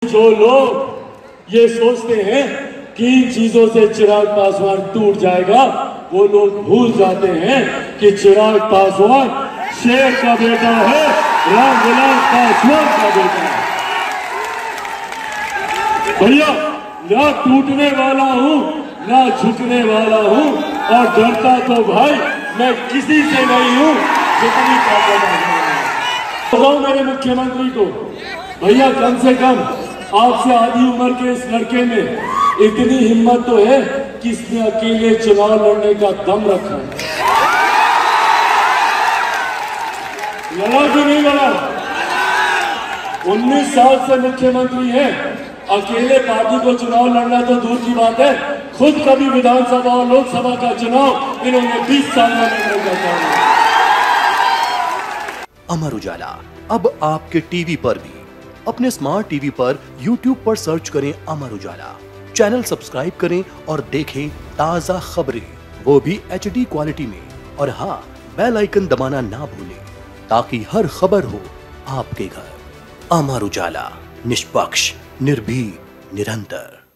जो लोग ये सोचते हैं कि इन चीजों से चिराग पासवान टूट जाएगा, वो लोग भूल जाते हैं कि चिराग पासवान शेर का बेटा है, रामविलास पासवान का बेटा है। भैया, ना टूटने वाला हूं, ना झुकने वाला हूं, और डरता तो भाई मैं किसी से नहीं हूं, जितनी ताकत है। मेरे मुख्यमंत्री को, भैया कम से कम आपसे आधी उम्र के इस लड़के में इतनी हिम्मत तो है कि इसने अकेले चुनाव लड़ने का दम रखा है। लड़ा कि नहीं लड़ा? 19 साल से मुख्यमंत्री है, अकेले पार्टी को चुनाव लड़ना तो दूर की बात है, खुद कभी विधानसभा और लोकसभा का चुनाव इन्होंने 20 साल में लड़ने का काम किया। अमर उजाला अब आपके टीवी पर भी। अपने स्मार्ट टीवी पर YouTube पर सर्च करें अमर उजाला, चैनल सब्सक्राइब करें और देखें ताजा खबरें, वो भी HD क्वालिटी में। और हाँ, बेल आइकन दबाना ना भूलें ताकि हर खबर हो आपके घर। अमर उजाला, निष्पक्ष, निर्भीक, निरंतर।